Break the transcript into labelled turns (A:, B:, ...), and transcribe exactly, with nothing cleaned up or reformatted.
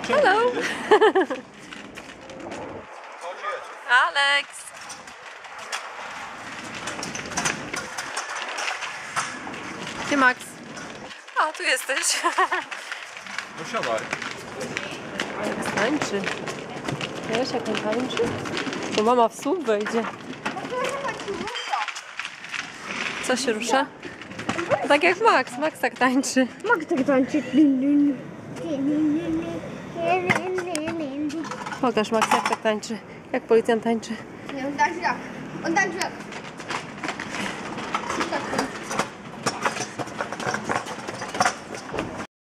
A: Hello. Alex. Gdzie Max? A, tu jesteś.
B: No siadaj.
A: Jak tańczy. Wiesz, jak on tańczy? To mama w słup wejdzie. Co się rusza? Tak jak Max. Max tak tańczy.
C: Max tak tańczy.
A: Pokaż Max, jak tak tańczy. Jak policjant tańczy.
C: Nie, on tańczy tak. On tańczy tak.